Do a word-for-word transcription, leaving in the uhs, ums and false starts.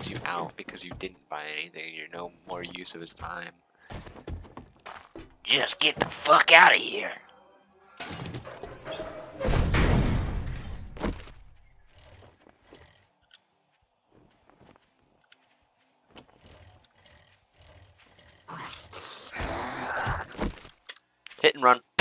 kicks you out because you didn't buy anything and you're no more use of his time. Just get the fuck out of here. Hit and run.